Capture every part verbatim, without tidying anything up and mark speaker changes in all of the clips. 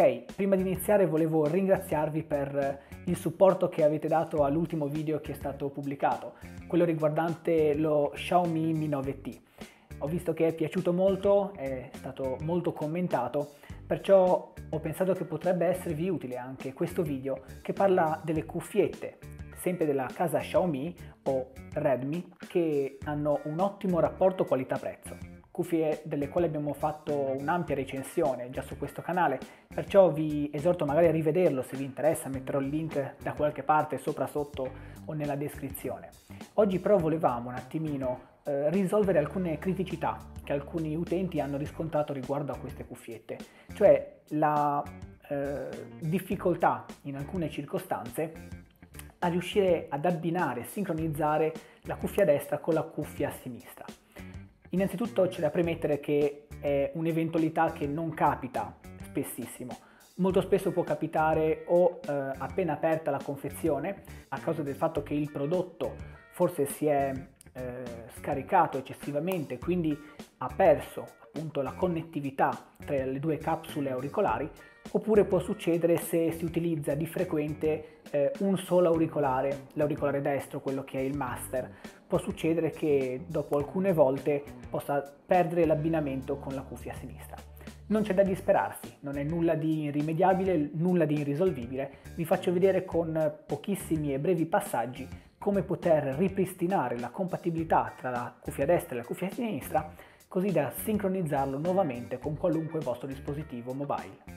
Speaker 1: Ok, prima di iniziare volevo ringraziarvi per il supporto che avete dato all'ultimo video che è stato pubblicato, quello riguardante lo Xiaomi Mi nove T. Ho visto che è piaciuto molto, è stato molto commentato, perciò ho pensato che potrebbe esservi utile anche questo video che parla delle cuffiette, sempre della casa Xiaomi o Redmi, che hanno un ottimo rapporto qualità-prezzo. Cuffie delle quali abbiamo fatto un'ampia recensione già su questo canale, perciò vi esorto magari a rivederlo se vi interessa, metterò il link da qualche parte sopra, sotto o nella descrizione. Oggi però volevamo un attimino eh, risolvere alcune criticità che alcuni utenti hanno riscontrato riguardo a queste cuffiette, cioè la eh, difficoltà in alcune circostanze a riuscire ad abbinare, sincronizzare la cuffia destra con la cuffia sinistra. Innanzitutto c'è da premettere che è un'eventualità che non capita spessissimo. Molto spesso può capitare o eh, appena aperta la confezione, a causa del fatto che il prodotto forse si è eh, scaricato eccessivamente, quindi ha perso appunto la connettività tra le due capsule auricolari, oppure può succedere se si utilizza di frequente eh, un solo auricolare, l'auricolare destro, quello che è il master. Può succedere che dopo alcune volte possa perdere l'abbinamento con la cuffia sinistra. Non c'è da disperarsi, non è nulla di irrimediabile, nulla di irrisolvibile. Vi faccio vedere con pochissimi e brevi passaggi come poter ripristinare la compatibilità tra la cuffia destra e la cuffia sinistra, così da sincronizzarlo nuovamente con qualunque vostro dispositivo mobile.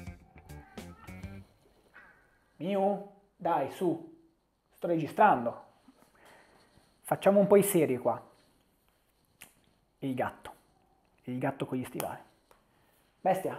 Speaker 1: Miu, dai, su, sto registrando. Facciamo un po' i seri qua. Il gatto. Il gatto con gli stivali. Bestia.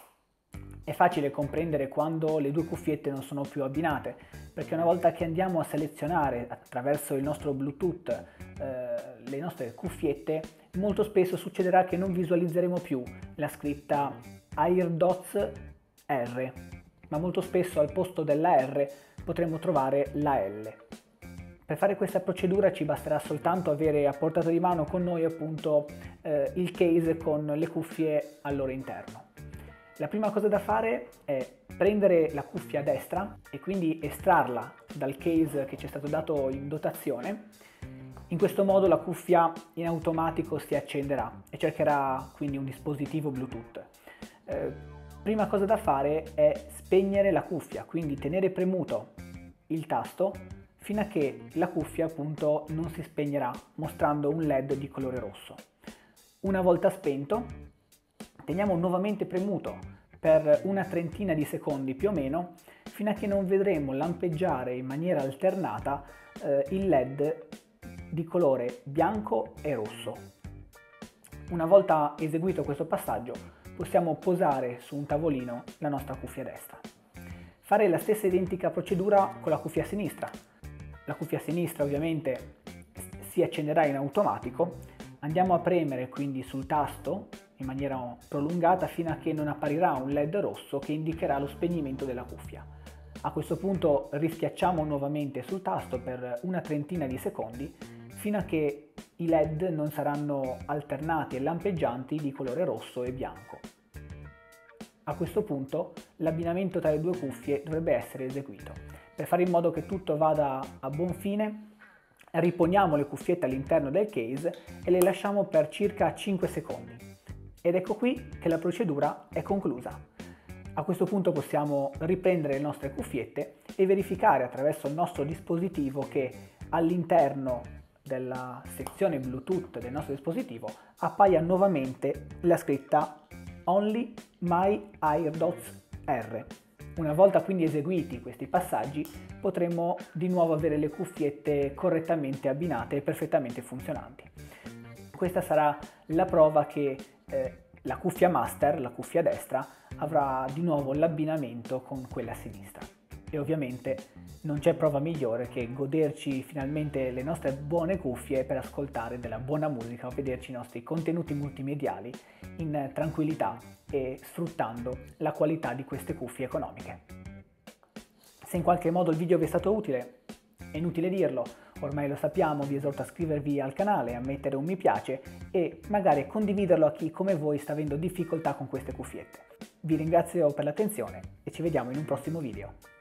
Speaker 1: È facile comprendere quando le due cuffiette non sono più abbinate, perché una volta che andiamo a selezionare attraverso il nostro Bluetooth eh, le nostre cuffiette, molto spesso succederà che non visualizzeremo più la scritta AirDots R, ma molto spesso al posto della R potremo trovare la L. Per fare questa procedura ci basterà soltanto avere a portata di mano con noi appunto eh, il case con le cuffie al loro interno. La prima cosa da fare è prendere la cuffia destra e quindi estrarla dal case che ci è stato dato in dotazione. In questo modo la cuffia in automatico si accenderà e cercherà quindi un dispositivo Bluetooth. Eh, prima cosa da fare è spegnere la cuffia, quindi tenere premuto il tasto fino a che la cuffia appunto non si spegnerà mostrando un led di colore rosso. Una volta spento teniamo nuovamente premuto per una trentina di secondi più o meno fino a che non vedremo lampeggiare in maniera alternata eh, il led di colore bianco e rosso. Una volta eseguito questo passaggio possiamo posare su un tavolino la nostra cuffia destra. Fare la stessa identica procedura con la cuffia sinistra. La cuffia sinistra ovviamente si accenderà in automatico, andiamo a premere quindi sul tasto in maniera prolungata fino a che non apparirà un led rosso che indicherà lo spegnimento della cuffia. A questo punto rischiacciamo nuovamente sul tasto per una trentina di secondi fino a che i led non saranno alternati e lampeggianti di colore rosso e bianco. A questo punto l'abbinamento tra le due cuffie dovrebbe essere eseguito. Per fare in modo che tutto vada a buon fine, riponiamo le cuffiette all'interno del case e le lasciamo per circa cinque secondi. Ed ecco qui che la procedura è conclusa. A questo punto possiamo riprendere le nostre cuffiette e verificare attraverso il nostro dispositivo che all'interno della sezione Bluetooth del nostro dispositivo appaia nuovamente la scritta Only My AirDots R. Una volta quindi eseguiti questi passaggi potremo di nuovo avere le cuffiette correttamente abbinate e perfettamente funzionanti. Questa sarà la prova che eh, la cuffia master, la cuffia destra, avrà di nuovo l'abbinamento con quella sinistra. E ovviamente non c'è prova migliore che goderci finalmente le nostre buone cuffie per ascoltare della buona musica o vederci i nostri contenuti multimediali in tranquillità e sfruttando la qualità di queste cuffie economiche. Se in qualche modo il video vi è stato utile, è inutile dirlo, ormai lo sappiamo, vi esorto a iscrivervi al canale, a mettere un mi piace e magari condividerlo a chi come voi sta avendo difficoltà con queste cuffiette. Vi ringrazio per l'attenzione e e ci vediamo in un prossimo video.